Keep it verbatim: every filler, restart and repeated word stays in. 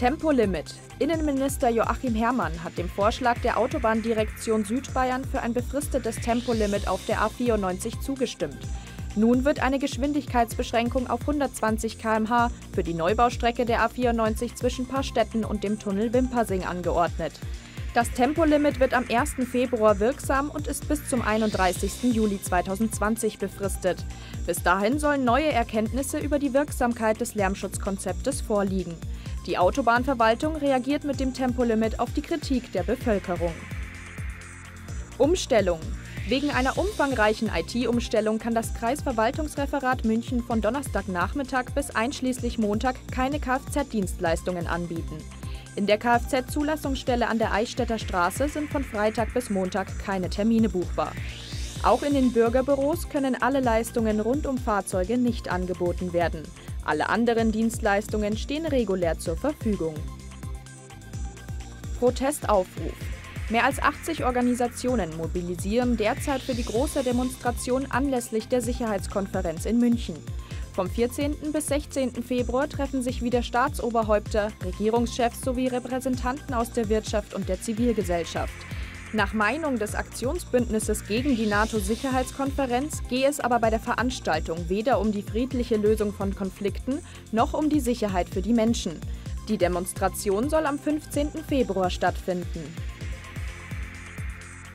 Tempolimit. Innenminister Joachim Herrmann hat dem Vorschlag der Autobahndirektion Südbayern für ein befristetes Tempolimit auf der A vierundneunzig zugestimmt. Nun wird eine Geschwindigkeitsbeschränkung auf hundertzwanzig Kilometer pro Stunde für die Neubaustrecke der A vierundneunzig zwischen Parstetten und dem Tunnel Wimpasing angeordnet. Das Tempolimit wird am ersten Februar wirksam und ist bis zum einunddreißigsten Juli zweitausendzwanzig befristet. Bis dahin sollen neue Erkenntnisse über die Wirksamkeit des Lärmschutzkonzeptes vorliegen. Die Autobahnverwaltung reagiert mit dem Tempolimit auf die Kritik der Bevölkerung. Umstellung. Wegen einer umfangreichen I T-Umstellung kann das Kreisverwaltungsreferat München von Donnerstagnachmittag bis einschließlich Montag keine Kfz-Dienstleistungen anbieten. In der Kfz-Zulassungsstelle an der Eichstätter Straße sind von Freitag bis Montag keine Termine buchbar. Auch in den Bürgerbüros können alle Leistungen rund um Fahrzeuge nicht angeboten werden. Alle anderen Dienstleistungen stehen regulär zur Verfügung. Protestaufruf. Mehr als achtzig Organisationen mobilisieren derzeit für die große Demonstration anlässlich der Sicherheitskonferenz in München. Vom vierzehnten bis sechzehnten Februar treffen sich wieder Staatsoberhäupter, Regierungschefs sowie Repräsentanten aus der Wirtschaft und der Zivilgesellschaft. Nach Meinung des Aktionsbündnisses gegen die NATO-Sicherheitskonferenz gehe es aber bei der Veranstaltung weder um die friedliche Lösung von Konflikten noch um die Sicherheit für die Menschen. Die Demonstration soll am fünfzehnten Februar stattfinden.